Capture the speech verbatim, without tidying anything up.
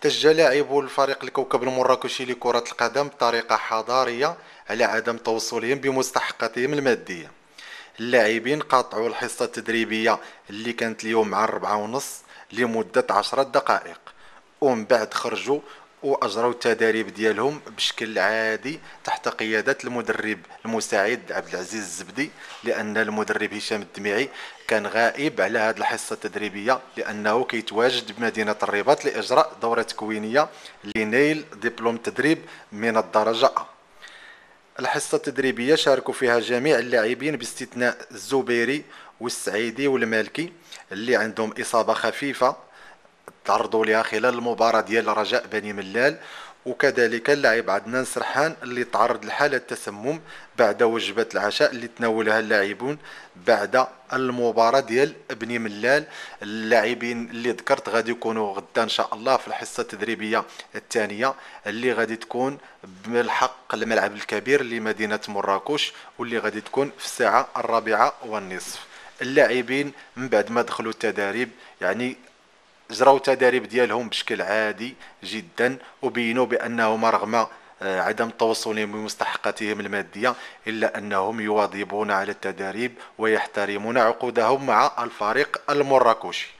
احتج لاعبو الفريق الكوكب المراكشي لكرة القدم بطريقة حضارية على عدم توصلهم بمستحقاتهم المادية. اللاعبين قاطعوا الحصة التدريبية اللي كانت اليوم مع الربعة ونص لمدة عشرة دقائق، ومن بعد خرجوا واجروا التدريب ديالهم بشكل عادي تحت قياده المدرب المساعد عبد العزيز الزبدي، لان المدرب هشام الدميعي كان غائب على هذه الحصه التدريبيه لانه كيتواجد بمدينه الرباط لاجراء دوره تكوينيه لنيل دبلوم تدريب من الدرجه أ. الحصه التدريبيه شاركوا فيها جميع اللاعبين باستثناء الزبيري والسعيدي والمالكي اللي عندهم اصابه خفيفه تعرضوا لها خلال المباراة ديال رجاء بني ملال، وكذلك اللاعب عدنان سرحان اللي تعرض لحالة تسمم بعد وجبة العشاء اللي تناولها اللاعبون بعد المباراة ديال بني ملال. اللاعبين اللي ذكرت غادي يكونوا غدا ان شاء الله في الحصة التدريبية الثانية اللي غادي تكون بالحق الملعب الكبير لمدينة مراكش، واللي غادي تكون في الساعة الرابعة والنصف. اللاعبين من بعد ما دخلوا التدريب يعني جراو التدريب ديالهم بشكل عادي جدا، وبينوا بانهم رغم عدم توصلهم بمستحقاتهم الماديه الا انهم يواظبون على التدريب ويحترمون عقودهم مع الفريق المراكشي.